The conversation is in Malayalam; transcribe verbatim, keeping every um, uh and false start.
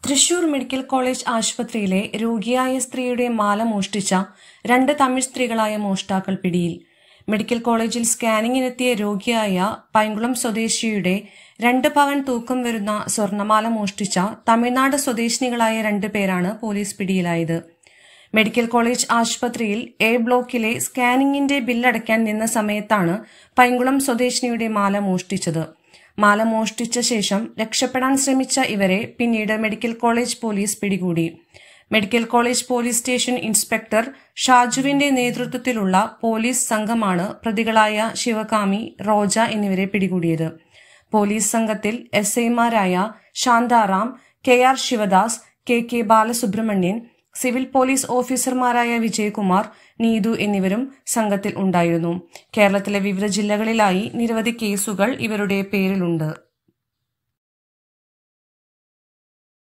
തൃശൂർ മെഡിക്കൽ കോളേജ് ആശുപത്രിയിലെ രോഗിയായ സ്ത്രീയുടെ മാല മോഷ്ടിച്ച രണ്ട് തമിഴ് സ്ത്രീകളായ മോഷ്ടാക്കൾ പിടിയിൽ. മെഡിക്കൽ കോളേജിൽ സ്കാനിങ്ങിനെത്തിയ രോഗിയായ പൈങ്കുളം സ്വദേശിയുടെ രണ്ട് പവൻ തൂക്കം വരുന്ന സ്വർണമാല മോഷ്ടിച്ച തമിഴ്നാട് സ്വദേശിനികളായ രണ്ട് പേരാണ് പോലീസ് പിടിയിലായത്. മെഡിക്കൽ കോളേജ് ആശുപത്രിയിൽ എ ബ്ലോക്കിലെ സ്കാനിങ്ങിന്റെ ബില്ലടയ്ക്കാൻ നിന്ന സമയത്താണ് പൈങ്കുളം സ്വദേശിനിയുടെ മാല മോഷ്ടിച്ചത്. മാല മോഷ്ടിച്ച ശേഷം രക്ഷപ്പെടാൻ ശ്രമിച്ച ഇവരെ പിന്നീട് മെഡിക്കൽ കോളേജ് പോലീസ് പിടികൂടി. Medical college police station inspector ഷാജുവിന്റെ നേതൃത്വത്തിലുള്ള പോലീസ് സംഘമാണ് പ്രതികളായ ശിവകാമി, റോജ എന്നിവരെ പിടികൂടിയത്. പോലീസ് സംഘത്തിൽ എസ് ഐമാരായ Shantaram, K R Sivadas, K K Balasubramanian, civil police ഓഫീസർമാരായ വിജയകുമാർ, നീതു എന്നിവരും സംഘത്തിൽ ഉണ്ടായിരുന്നു. കേരളത്തിലെ വിവിധ ജില്ലകളിലായി നിരവധി കേസുകൾ ഇവരുടെ പേരിലുണ്ട്.